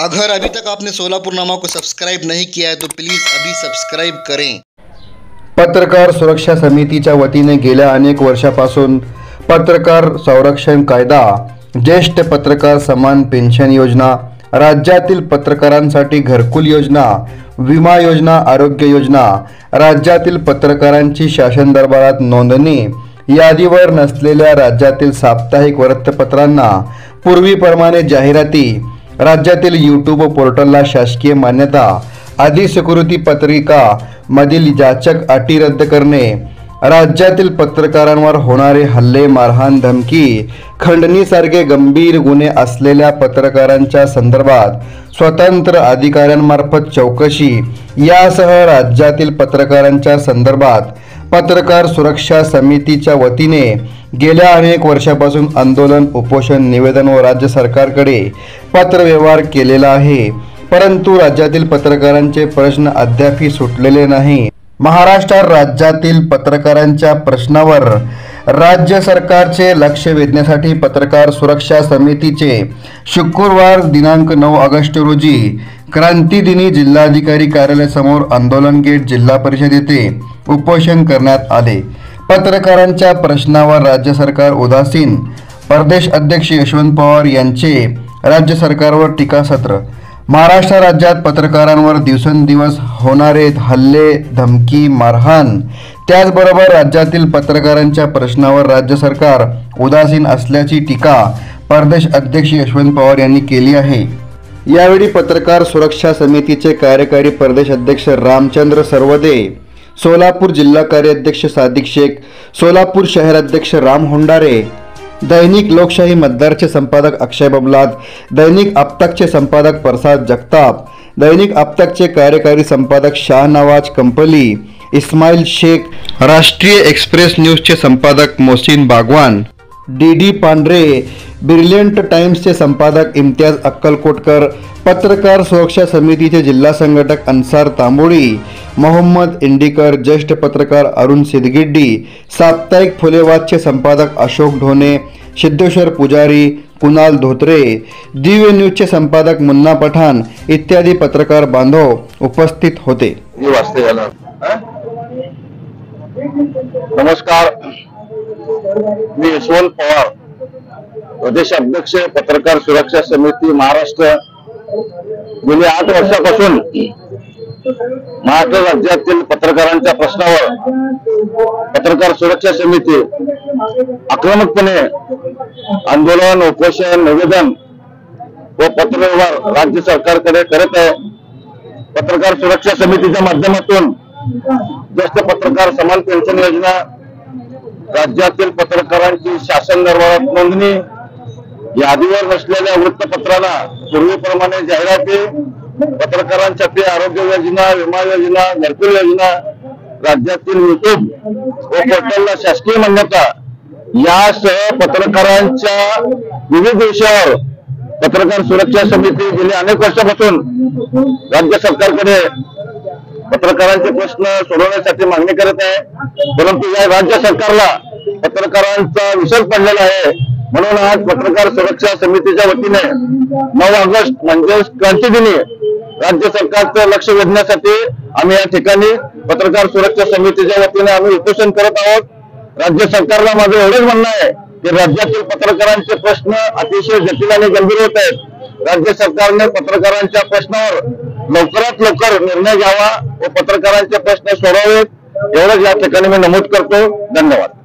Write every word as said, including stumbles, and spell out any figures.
अगर अभी तक आपने सोलापुर नामा को सब्सक्राइब नहीं किया है तो प्लीज़ अभी सब्सक्राइब करें। पत्रकार सुरक्षा समितीच्या वतीने गेल्या अनेक वर्षापासून पत्रकार संरक्षण कायदा, ज्येष्ठ पत्रकार समान पेन्शन योजना, राज्यातील पत्रकारांसाठी घरकुल योजना, विमा योजना, आरोग्य योजना, राज्यातील पत्रकारांची शासन दरबारात नोंदणी, यादीवर नसलेल्या राज्यातील साप्ताहिक वृत्तपत्रांना पूर्वीप्रमाणे जाहिराती, राज्यातील यूट्यूब पोर्टलला शासकीय मान्यता, अधिस्वीकृती पत्रिका मधील जाचक अटी रद्द करणे, राज्यातील पत्रकारांवर होणारे हल्ले, मारहाण, धमकी, खंडणीसारखे गंभीर गुन्हे असलेल्या पत्रकारांच्या संदर्भात स्वतंत्र अधिकाऱ्यांमार्फत चौकशी यासह राज्यातील पत्रकारांच्या संदर्भात पत्रकार सुरक्षा समितीच्या वतीने गेल्या अनेक वर्षापासून आंदोलन, उपोषण, निवेदन व राज्य सरकारकडे पत्रव्यवहार केलेला आहे, परंतु राज्यातील पत्रकारांचे प्रश्न अद्यापही सुटलेले नाही। महाराष्ट्र राज्यातील पत्रकारांच्या प्रश्नावर राज्य सरकारचे लक्ष वेधण्यासाठी पत्रकार सुरक्षा समितीचे शुक्रवार दिनांक नऊ ऑगस्ट रोजी क्रांतीदिनी जिल्हाधिकारी कार्यालयासमोर आंदोलन गेट जिल्हा परिषद येथे उपोषण करण्यात आले। पत्रकारांच्या प्रश्नावर राज्य सरकार उदासीन, प्रदेश अध्यक्ष यशवंत पवार यांचे राज्य सरकारवर टीकासत्र, महाराष्ट्र राज्यात पत्रकारांवर दिवसेंदिवस होणारे हल्ले, धमकी, मारहाण, त्याचबरोबर राज्यातील पत्रकारांच्या प्रश्नावर राज्य सरकार उदासीन असल्याची टीका प्रदेश अध्यक्ष यशवंत पवार यांनी केली आहे। यावेळी पत्रकार सुरक्षा समितीचे कार्यकारी प्रदेश अध्यक्ष रामचंद्र सरवदे, सोलापूर जिल्हा कार्याध्यक्ष सादिक शेख, सोलापूर शहर अध्यक्ष राम होंडारे, दैनिक लोकशाही मतदारचे संपादक अक्षय बबलाद, दैनिक आपतकचे संपादक प्रसाद जगताप, दैनिक आपतकचे कार्यकारी संपादक शाहनवाज कंपली, इस्माइल शेख, राष्ट्रीय एक्सप्रेस न्यूजचे संपादक Mohsin Bagwan, D D Pandhare, brilliant टाइम्सचे संपादक इम्तियाज अक्कलकोटकर, पत्रकार सुरक्षा समितीचे जिल्हा संघटक अन्सार तांबोळी, मोहम्मद इंडिकर, ज्येष्ठ पत्रकार अरुण सिद्धगिड्डी, साप्ताहिक फुलेवादचे संपादक अशोक ढोणे, सिद्धेश्वर पुजारी, कुणाल धोत्रे, दिव्य न्यूजचे संपादक मुन्ना पठाण इत्यादी पत्रकार बांधव उपस्थित होते। नमस्कार, मी यशवंत पवार, प्रदेश अध्यक्ष पत्रकार सुरक्षा समिती महाराष्ट्र। गेली आठ वर्षापासून महाराष्ट्र राज्यातील पत्रकारांच्या प्रश्नावर पत्रकार सुरक्षा समिती आक्रमकपणे आंदोलन, उपोषण, निवेदन व पत्रव्यवहार राज्य सरकारकडे करत आहे। पत्रकार सुरक्षा समितीच्या माध्यमातून ज्येष्ठ पत्रकार समान पेन्शन योजना, राज्यातील पत्रकारांची शासन दरबारात नोंदणी, यादीवर नसलेल्या वृत्तपत्राला पूर्वीप्रमाणे जाहिराती, पत्रकारांसाठी आरोग्य योजना, विमा योजना, घरकुल योजना, राज्यातील यूट्यूब व पोर्टलला शासकीय मान्यता यासह पत्रकारांच्या विविध विषयावर पत्रकार सुरक्षा समिती गेल्या अनेक वर्षापासून राज्य सरकारकडे पत्रकारांचे प्रश्न सोडवण्यासाठी मागणी करत आहे, परंतु या राज्य सरकारला पत्रकारांचा विसर पडलेला आहे। म्हणून आज पत्रकार सुरक्षा समितीच्या वतीने नऊ ऑगस्ट म्हणजे क्रांतीदिनी राज्य सरकारचं लक्ष वेधण्यासाठी आम्ही या ठिकाणी पत्रकार सुरक्षा समितीच्या वतीने आम्ही उपोषण करत आहोत। राज्य सरकारला माझं एवढंच म्हणणं आहे की राज्यातील पत्रकारांचे प्रश्न अतिशय जटिल आणि गंभीर होत आहेत। राज्य सरकारने पत्रकारांच्या प्रश्नावर लवकरात लवकर निर्णय घ्यावा व पत्रकारांचे प्रश्न सोडवावेत, एवढंच या ठिकाणी मी नमूद करतो। धन्यवाद।